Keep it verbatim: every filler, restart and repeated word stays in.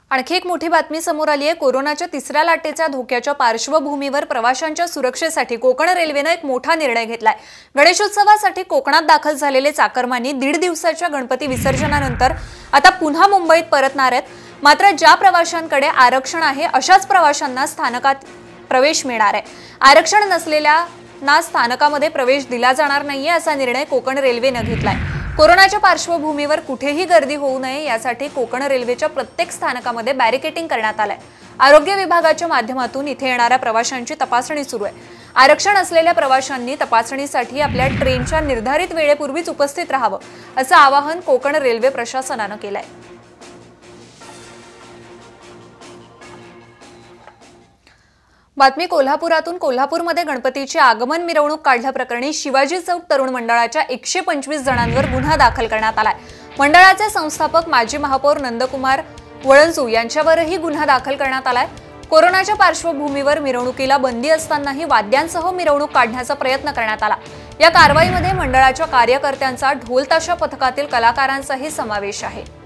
आणखी एक मोठी बातमी समोर आली आहे। कोरोनाच्या तिसऱ्या लाटेच्या धोक्याच्या पार्श्वभूमीवर प्रवाशांच्या सुरक्षेसाठी कोकण रेल्वेने एक मोठा निर्णय घेतलाय। गणेशोत्सवासाठी कोकणात दाखल झालेले चाकरमानी दीड दिवसाच्या गणपती विसर्जनानंतर आता पुन्हा मुंबईत परतणार आहेत। मात्र ज्या प्रवाशांकडे आरक्षण आहे अशाच प्रवाशांना स्थानकात प्रवेश मिळणार आहे। आरक्षण नसलेल्यांना स्थानकामध्ये प्रवेश दिला जाणार नाहीये असा निर्णय कोकण रेल्वेने घेतलाय। कोरोनाच्या पार्श्वभूमीवर कुठेही गर्दी होऊ नये यासाठी कोकण रेल्वेच्या प्रत्येक स्थानकामध्ये बॅरिकेडिंग करण्यात आलंय। आरोग्य विभागाच्या माध्यमातून इथे येणाऱ्या प्रवाशांची तपासणी सुरू आहे। आरक्षण असलेल्या प्रवाशांनी तपासणीसाठी आपल्या ट्रेनच्या निर्धारित वेळेपूर्वीच उपस्थित राहावं असं आवाहन कोकण रेल्वे प्रशासनाने केलंय। बातमी कोल्हापुरातून। कोल्हापूरमध्ये गणपतीची आगमन मिरवणूक काढल्याप्रकरणी शिवाजी चौक तरुण मंडळाच्या एकशे पंचवीस जणांवर गुन्हा दाखल करण्यात आलाय। मंडळाचे संस्थापक माजी महापौर नंदकुमार वळंजू यांच्यावरही गुन्हा दाखल करण्यात आलाय। कोरोनाच्या पार्श्वभूमीवर मिरवणुकीला बंदी असतानाही वाद्यांसह मिरवणूक काढण्याचा प्रयत्न करण्यात आला। या कारवाईमध्ये मंडळाच्या कार्यकर्त्यांचा ढोल ताशा पथकातील कलाकारांचाही समावेश आहे।